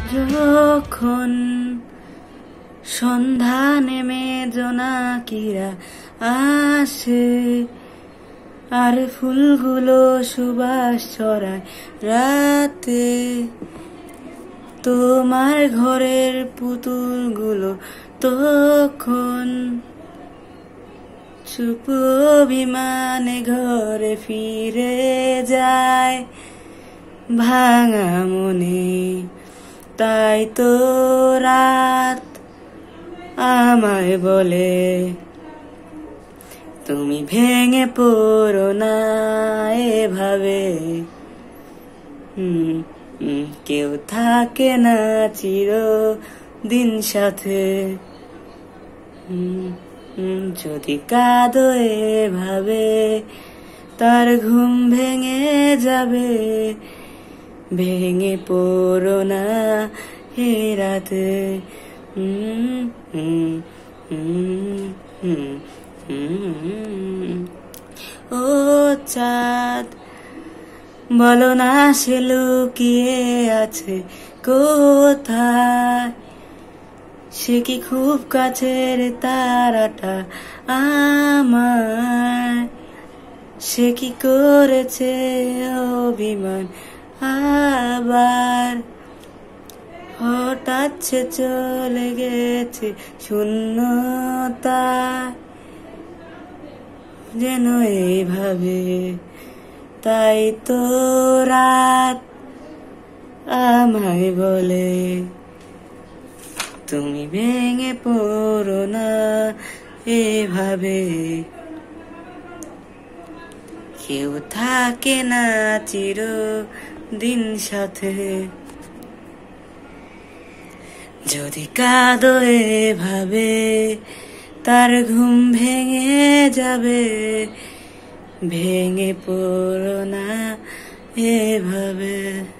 যখন সন্ধ্যা নেমে জোনাকিরা আসে আর ফুলগুলো সুবাস ছড়ায় রাতে, তোমার ঘরের পুতুলগুলো তখন চুপ অভিমানে ঘরে ফিরে যায় ভাঙা মনে। তাই তো রাত আমায় বলে, তুমি ভেঙে পড়ো না এভাবে। কেউ থাকে না চিরদিন সাথে। যদি কাঁদো এভাবে তার ঘুম ভেঙে যাবে। ভেঙে পড়ো না হে রাতে। ও চাঁদ, বলো না সে লুকিয়ে আছে কোথায়। সে কি খুব কাছের তারাটা আমার। সে কি করেছে অভিমান আবার। হঠাৎ সে চলে গেছে শূন্যতা যেন এইভাবে। তাই তো রাত আমায় বলে, তুমি ভেঙে পড়ো না এভাবে। কেউ থাকে না চিরদিন সাথে। যদি কাঁদো এভাবে তার ঘুম ভেঙে যাবে। ভেঙে পড়ো না এভাবে।